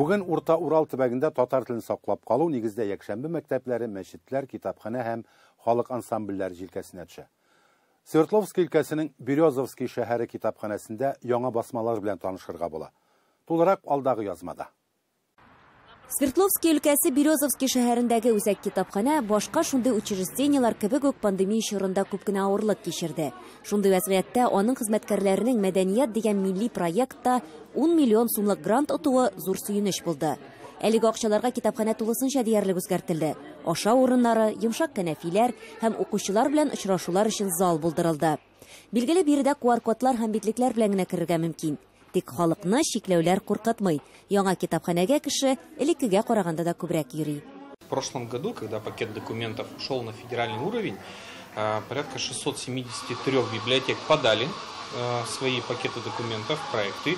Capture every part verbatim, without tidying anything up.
Бүген Урта Урал төбәгендә татар телен саклап калу нигездә якшәмбе мәктәпләре, мәчетләр, китапханә һәм халык ансамбльләре җилкәсенә төшә. Свердловск өлкәсенең Березовский шәһәре китапханәсендә яңа басмалар белән танышырга була. Тулырак алдагы язмада. Свердловск өлкәсе Березовский шәһәрендәге үзәк китапханә башка шундый учреждениялар кебек үк пандемия чорында күп кенә авырлык кичерде. Шундый вазгыятьтә аның хезмәткәрләренең мәдәният дигән милли проектта ун миллион сумлык грант отуы зур сөенеч булды. Әлеге акчаларга китапханә тулысынча диярлек үзгәртелде. Аша урыннары, йомшак кәнәфиләр һәм укучылар белән очрашулар өчен зал булдырылды. Билгеле биредә ку ар кодлар һәм битлекләр белән генә керергә мөмкин. Тик халыкны чикләүләр куркытмый. Яңа китапханәгә кеше элеккегә караганда да күбрәк йөри. В прошлом году, когда пакет документов шел на федеральный уровень, порядка шестьсот семьдесят три библиотек подали свои пакеты документов, проекты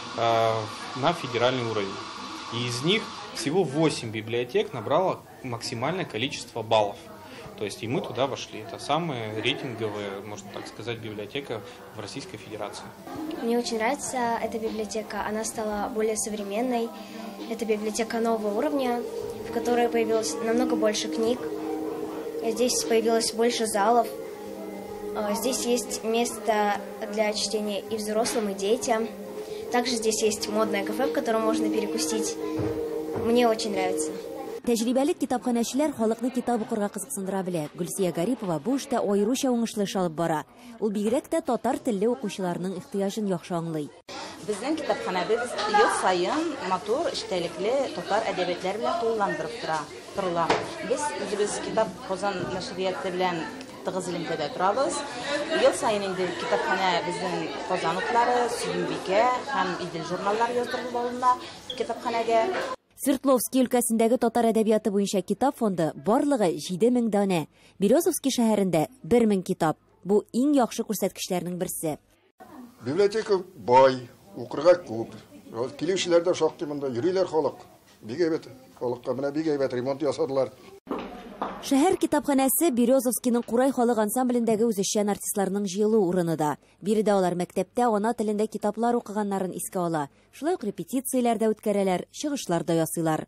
на федеральный уровень. И из них всего восемь библиотек набрало максимальное количество баллов. То есть и мы туда вошли. Это самая рейтинговая, можно так сказать, библиотека в Российской Федерации. Мне очень нравится эта библиотека. Она стала более современной. Это библиотека нового уровня, в которой появилось намного больше книг. Здесь появилось больше залов. Здесь есть место для чтения и взрослым, и детям. Также здесь есть модное кафе, в котором можно перекусить. Мне очень нравится. Тәҗрибәле китапханәчеләр халыкны китап укырга кызыксындыра белә. Гөлсия Гарипова бу эштә аеруча уңышлы эш алып бара. Ул бигрәк тә татар телле укучыларның ихтыяҗын яхшы аңлый. Безнең китапханәбез ел сайын матур эчтәлекле татар әдәбиятләре белән тулыландырып тора. Торыла. Без үзебез китап Казан нәшрияты белән тыгыз элемтәдә торабыз. Ел сайын инде китапханә безнең Казан утлары, Сөембикә һәм Идел журналлар яздырылып алына китапханәгә. Свердловск өлкәсендәге татар әдәбияты буенча китап фонды барлыгы җиде мең данә. Березовский шәһәрендә бер мең китап. Бу иң яхшы күрсәткечләрнең берсе. Библиотека бай, укырга күп. Килүчеләр дә шактый монда йөриләр халык. Бик әйбәт. Халыкка менә бик әйбәт ремонт ясадылар. Шәһәр китапханәсе Березовскийның Курай халык ансамблендәге үзешчән артистларның җыелу урыны да. Биредә алар мәктәптә ана телендә китаплар укыганнарын искә ала. Шулай ук репетицияләрдә үткәрәләр, чыгышлар да ясыйлар.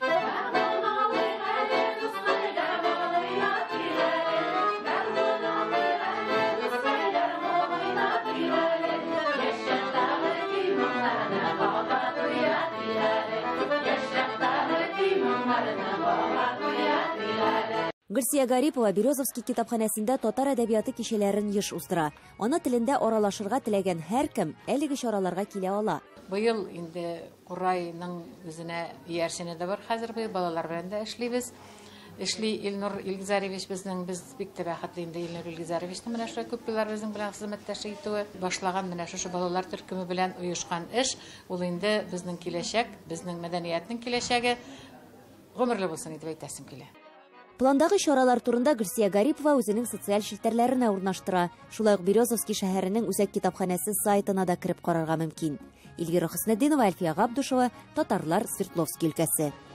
Гөлсия Гарипова Березовский китапханәсендә татар әдәбияты кичәләрен еш уздыра. Ана телендә аралашырга теләгән һәркем әлеге чараларга килә ала. Быел инде Курайның үзенә иярсене дә бар. Хәзер быел балалар белән дә эшлибез. Эшли Илнур Илгизарович безнең без бик тә бәхетле инде Илнур Илгизаровичның менә шулай күп еллар безнең белән хезмәттәшлек итүе, башлаган менә шушы балалар төркеме белән оешкан эш, ул инде безнең киләчәк, безнең мәдәниятның киләчәге гомерле булсын дип әйтәсем килә. Пландагы чаралар турында Гөлсия Гарипова үзенең социаль челтәрләренә урнаштыра. Шулай ук Березовский шәһәренең үзәк китапханәсе сайтына да кереп карарга мөмкин. Илгира Хөснетдинова, Әлфия Габдушева, Татарлар, Свердловск өлкәсе.